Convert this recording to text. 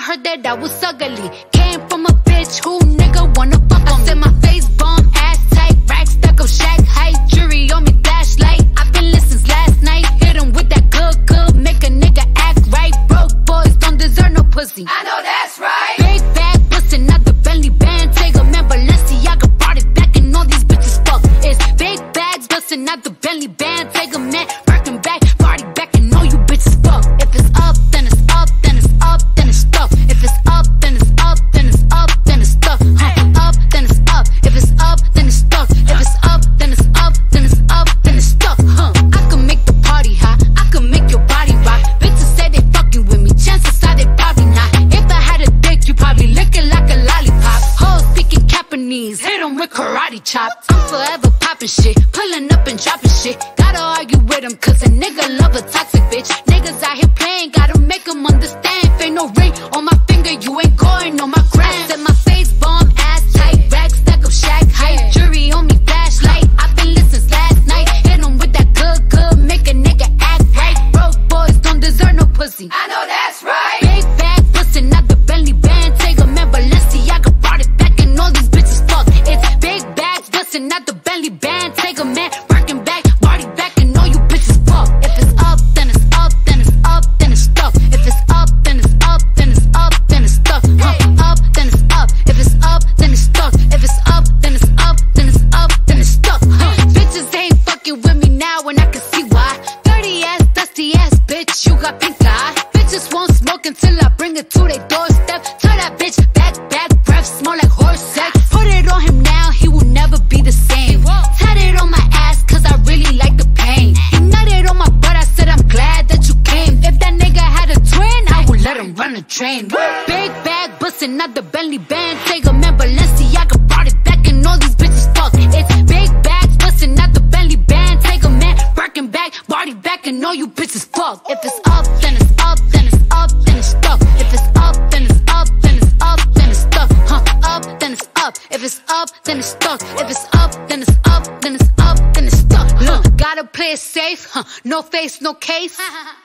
I heard that I was ugly. Came from a bitch who nigga wanna fuck on me. I said my face bomb, ass tight, rack stack of Shaq height, jury on me, flashlight. I've been listening since last night. Hit him with that good, make a nigga act right. Broke boys don't deserve no pussy. I know that's right. Big bag bussin', not the Bentley Bentayga. Man, Balenciaga Bardi back and all these bitches fuck. It's big bags bussin', not the Bentley Bentayga. Man, Birkin back, Bardi back and all you bitches fuck. If it's up, then it's up, then it's up, then it's stuff. If it's up, then it's up, then it's up, then it's stuff. Up, then it's up. If it's up, then it's stuck. If it's up, then it's up, then it's up, then it's stuck. I can make the party hot, I can make your body rock. Bitches say they fucking with me, chances are they probably not. If I had a dick, you probably lick it like a lollipop. Hoes speaking Japanese, hit them with karate chops. I'm forever popping shit, pulling up and dropping shit. Gotta argue with him, cause a nigga love a toxic bitch. Niggas out here playing, gotta make them understand. If ain't no ring on my finger, you ain't going on my gram. Said my face bomb, ass tight, rack stack of Shaq height, jury on me, flashlight. I've been listening since last night. Hit him with that good, make a nigga act right. Broke boys don't deserve no pussy. I know that's right. Big bag bustin', not the Bentley Bentayga. Man, Balenciaga Bardi back and all these bitches fuck. It's big bags bustin', not the Bentley Bentayga. Man, Birkin back, Bardi back and all you bitches fuck. If it's up, then it's up, then it's up, then it's stuff. If it's up, then it's up, then it's up, then it's stuff. Up, then it's up. If it's up, then it's stuck. If it's up, then it's up, then it's up, then it's stuck. Bitches ain't fucking with me now and I can see why. Dirty ass, dusty ass bitch, you got pink eye. Bitches won't smoke until I bring it to their doorstep. Tell that bitch back, breath smell like horse sex. Put it on him now, he will never be the same. Tatted on my ass cause I really like the pain. He nutted on my butt, I said I'm glad that you came. If that nigga had a twin, I would let him run a train. Big bag bustin', not the Bentley Bentayga. Man, Balenciaga Bardi back and all these bitches fuck. It's big bags bustin', not the Bentley Bentayga. Man, Birkin back, Bardi back and all you bitches fuck. If it's up, then it's up, then it's up, then it's stuck. If it's up, then it's up, then it's up, then it's stuck. Up, then it's up. If it's up, then it's stuck. If it's up, then it's up, then it's up, then it's stuck. Gotta play it safe, no face, no case.